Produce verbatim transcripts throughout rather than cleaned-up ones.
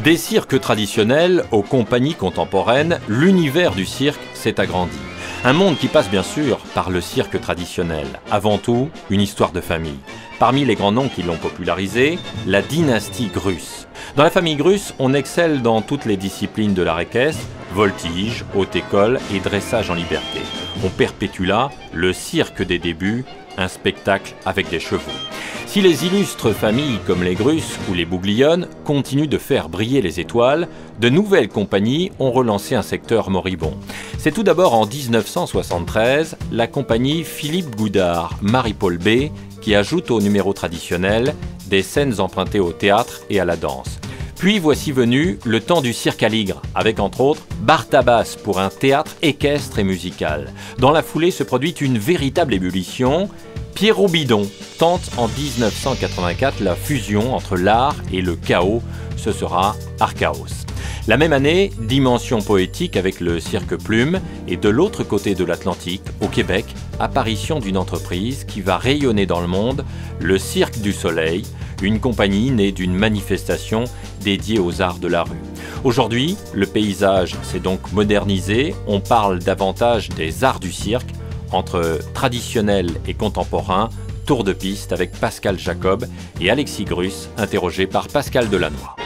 Des cirques traditionnels aux compagnies contemporaines, l'univers du cirque s'est agrandi. Un monde qui passe bien sûr par le cirque traditionnel. Avant tout, une histoire de famille. Parmi les grands noms qui l'ont popularisé, la dynastie Grus. Dans la famille Grus, on excelle dans toutes les disciplines de l'art équestre, voltige, haute école et dressage en liberté. On perpétue là le cirque des débuts, un spectacle avec des chevaux. Si les illustres familles comme les Grus ou les Bouglione continuent de faire briller les étoiles, de nouvelles compagnies ont relancé un secteur moribond. C'est tout d'abord en mille neuf cent soixante-treize la compagnie Philippe Goudard, Marie-Paul B, qui ajoute au numéro traditionnel des scènes empruntées au théâtre et à la danse. Puis voici venu le temps du cirque à Ligre, avec entre autres Bartabas pour un théâtre équestre et musical. Dans la foulée se produit une véritable ébullition. Pierrot Bidon tente en mille neuf cent quatre-vingt-quatre la fusion entre l'art et le chaos, ce sera Archaos. La même année, dimension poétique avec le cirque Plume et de l'autre côté de l'Atlantique, au Québec, apparition d'une entreprise qui va rayonner dans le monde, le Cirque du Soleil, une compagnie née d'une manifestation dédiée aux arts de la rue. Aujourd'hui, le paysage s'est donc modernisé, on parle davantage des arts du cirque, entre traditionnel et contemporain, tour de piste avec Pascal Jacob et Alexis Grus, interrogé par Pascal Delannoy.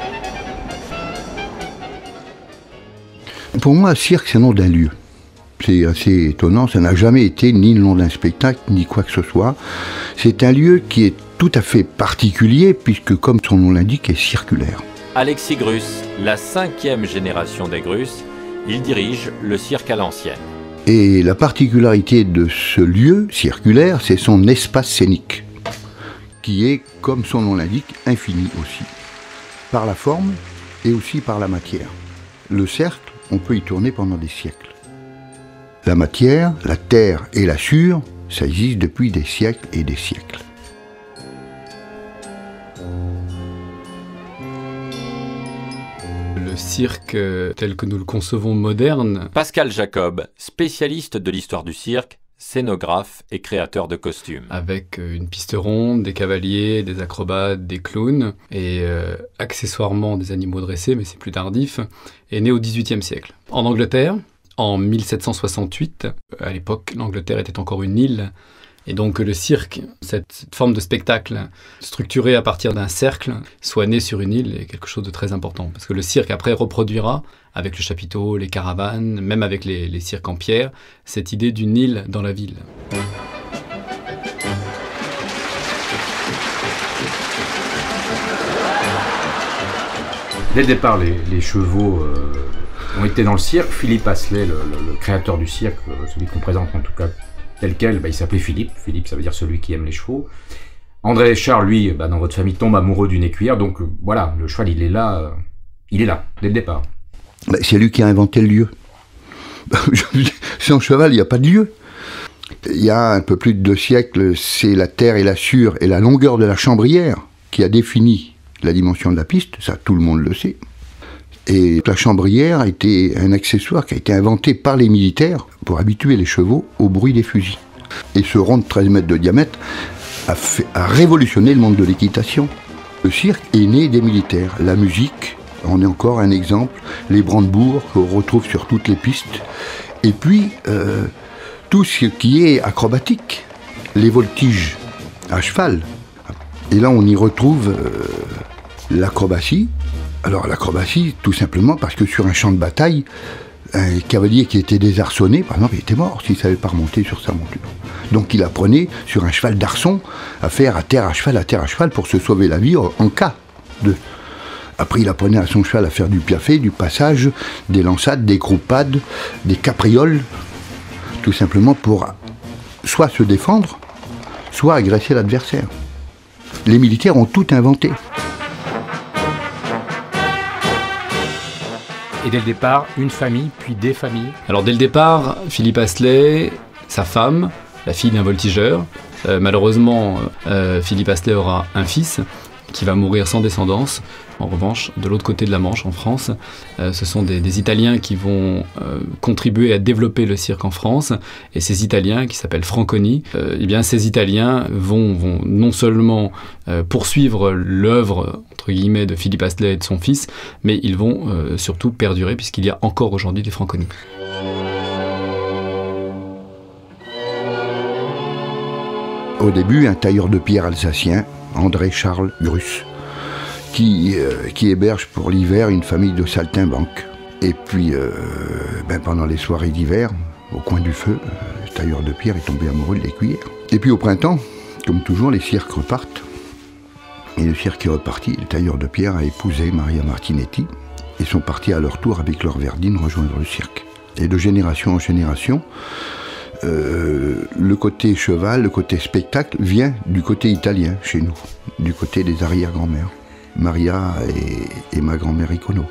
Pour moi, cirque, c'est le nom d'un lieu. C'est assez étonnant, ça n'a jamais été ni le nom d'un spectacle, ni quoi que ce soit. C'est un lieu qui est tout à fait particulier, puisque, comme son nom l'indique, est circulaire. Alexis Grus, la cinquième génération des Grus, il dirige le cirque à l'ancienne. Et la particularité de ce lieu circulaire, c'est son espace scénique, qui est, comme son nom l'indique, infini aussi, par la forme et aussi par la matière. Le cercle, on peut y tourner pendant des siècles. La matière, la terre et la sueur, ça existe depuis des siècles et des siècles. Le cirque tel que nous le concevons moderne. Pascal Jacob, spécialiste de l'histoire du cirque, scénographe et créateur de costumes. Avec une piste ronde, des cavaliers, des acrobates, des clowns et euh, accessoirement des animaux dressés, mais c'est plus tardif, est né au dix-huitième siècle. En Angleterre, en mille sept cent soixante-huit, à l'époque, l'Angleterre était encore une île. Et donc le cirque, cette, cette forme de spectacle structuré à partir d'un cercle, soit né sur une île est quelque chose de très important. Parce que le cirque après reproduira, avec le chapiteau, les caravanes, même avec les, les cirques en pierre, cette idée d'une île dans la ville. Dès le départ, les, les chevaux euh, ont été dans le cirque. Philippe Asselet, le, le, le créateur du cirque, celui qu'on présente en tout cas tel quel, bah, il s'appelait Philippe. Philippe, ça veut dire celui qui aime les chevaux. André Charles, lui, bah, dans votre famille, tombe amoureux d'une écuyère. Donc euh, voilà, le cheval, il est là, euh, il est là, dès le départ. Bah, c'est lui qui a inventé le lieu. Sans cheval, il n'y a pas de lieu. Il y a un peu plus de deux siècles, c'est la terre et la sueur et la longueur de la chambrière qui a défini la dimension de la piste. Ça, tout le monde le sait. Et la chambrière a été un accessoire qui a été inventé par les militaires pour habituer les chevaux au bruit des fusils. Et ce rond de treize mètres de diamètre a, fait, a révolutionné le monde de l'équitation. Le cirque est né des militaires. La musique, on est encore un exemple. Les brandebourgs qu'on retrouve sur toutes les pistes. Et puis, euh, tout ce qui est acrobatique. Les voltiges à cheval. Et là, on y retrouve euh, l'acrobatie. Alors l'acrobatie, tout simplement parce que sur un champ de bataille, un cavalier qui était désarçonné, par exemple, il était mort s'il ne savait pas remonter sur sa monture. Donc il apprenait sur un cheval d'arçon à faire à terre à cheval, à terre à cheval pour se sauver la vie en cas de... Après il apprenait à son cheval à faire du piaffe, du passage, des lançades, des croupades, des caprioles, tout simplement pour soit se défendre, soit agresser l'adversaire. Les militaires ont tout inventé. Et dès le départ, une famille, puis des familles. Alors dès le départ, Philippe Asselet, sa femme, la fille d'un voltigeur. Euh, malheureusement, euh, Philippe Asselet aura un fils qui va mourir sans descendance. En revanche, de l'autre côté de la Manche, en France, euh, ce sont des, des Italiens qui vont euh, contribuer à développer le cirque en France. Et ces Italiens, qui s'appellent Franconi, euh, eh bien, ces Italiens vont, vont non seulement euh, poursuivre l'œuvre, entre guillemets, de Philippe Astley et de son fils, mais ils vont euh, surtout perdurer, puisqu'il y a encore aujourd'hui des Franconi. Au début, un tailleur de pierre alsacien, André Charles Grus, qui, euh, qui héberge pour l'hiver une famille de saltimbanques. Et puis, euh, ben pendant les soirées d'hiver, au coin du feu, euh, le tailleur de pierre est tombé amoureux de l'écuyère. Et puis au printemps, comme toujours, les cirques repartent. Et le cirque est reparti, le tailleur de pierre a épousé Maria Martinetti, et sont partis à leur tour avec leur Verdine rejoindre le cirque. Et de génération en génération, Euh, le côté cheval, le côté spectacle vient du côté italien chez nous, du côté des arrière-grand-mères, Maria et, et ma grand-mère Icono.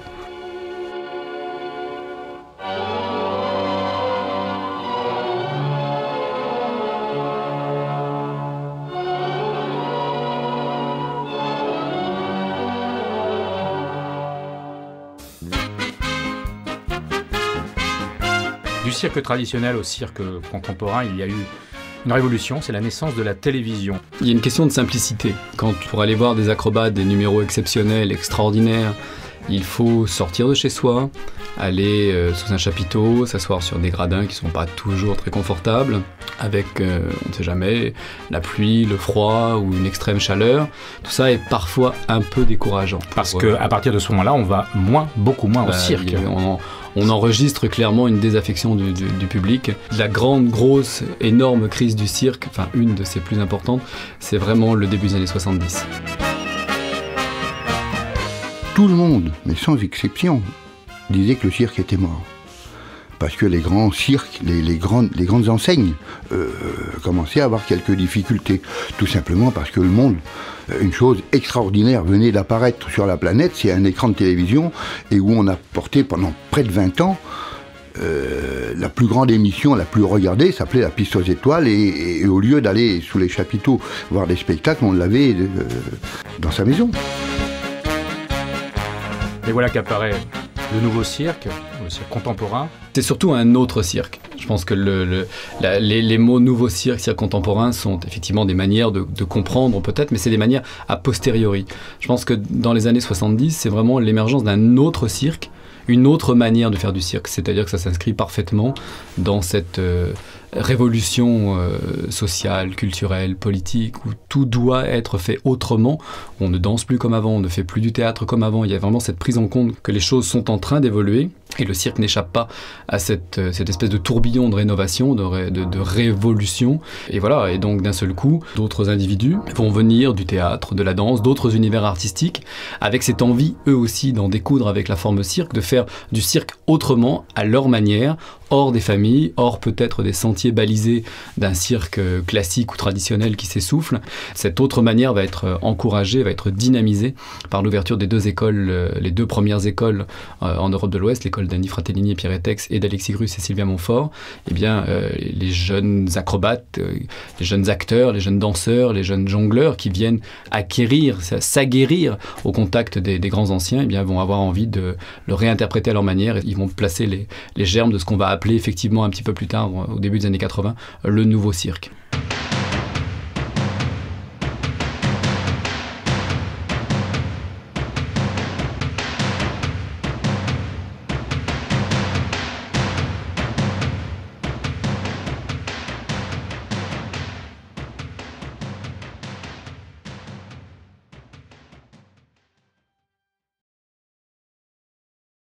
Du cirque traditionnel au cirque contemporain, il y a eu une révolution, c'est la naissance de la télévision. Il y a une question de simplicité. Quand pour aller voir des acrobates, des numéros exceptionnels, extraordinaires, il faut sortir de chez soi, aller euh, sous un chapiteau, s'asseoir sur des gradins qui ne sont pas toujours très confortables, avec, euh, on ne sait jamais, la pluie, le froid ou une extrême chaleur. Tout ça est parfois un peu décourageant. Parce qu'à partir de ce moment-là, on va moins, beaucoup moins bah, au cirque. On, on enregistre clairement une désaffection du, du, du public. La grande, grosse, énorme crise du cirque, enfin une de ses plus importantes, c'est vraiment le début des années soixante-dix. Tout le monde, mais sans exception, disait que le cirque était mort. Parce que les grands cirques, les, les, grandes, les grandes enseignes euh, commençaient à avoir quelques difficultés. Tout simplement parce que le monde, une chose extraordinaire venait d'apparaître sur la planète, c'est un écran de télévision, et où on a porté pendant près de vingt ans, euh, la plus grande émission, la plus regardée, s'appelait La Piste aux Étoiles, et, et, et au lieu d'aller sous les chapiteaux voir des spectacles, on l'avait euh, dans sa maison. Et voilà qu'apparaît le nouveau cirque, le cirque contemporain. C'est surtout un autre cirque. Je pense que le, le, la, les, les mots nouveau cirque, cirque contemporain sont effectivement des manières de, de comprendre peut-être, mais c'est des manières a posteriori. Je pense que dans les années soixante-dix, c'est vraiment l'émergence d'un autre cirque, une autre manière de faire du cirque. C'est-à-dire que ça s'inscrit parfaitement dans cette euh, révolution euh, sociale, culturelle, politique, où tout doit être fait autrement. On ne danse plus comme avant, on ne fait plus du théâtre comme avant. Il y a vraiment cette prise en compte que les choses sont en train d'évoluer. Et le cirque n'échappe pas à cette, cette espèce de tourbillon de rénovation, de, ré, de, de révolution. Et voilà, et donc d'un seul coup, d'autres individus vont venir du théâtre, de la danse, d'autres univers artistiques, avec cette envie, eux aussi, d'en découdre avec la forme cirque, de faire du cirque autrement, à leur manière, hors des familles, hors peut-être des sentiers balisés d'un cirque classique ou traditionnel qui s'essouffle. Cette autre manière va être encouragée, va être dynamisée par l'ouverture des deux écoles, les deux premières écoles en Europe de l'Ouest, l'école d'Annie Fratellini et Pierre Etex et d'Alexis Grus et Sylvia Montfort. Eh bien, euh, les jeunes acrobates, euh, les jeunes acteurs, les jeunes danseurs, les jeunes jongleurs qui viennent acquérir, s'aguerrir au contact des, des grands anciens, eh bien, vont avoir envie de le réinterpréter à leur manière. Et ils vont placer les, les germes de ce qu'on va appeler effectivement un petit peu plus tard, au début des années quatre-vingts, le nouveau cirque.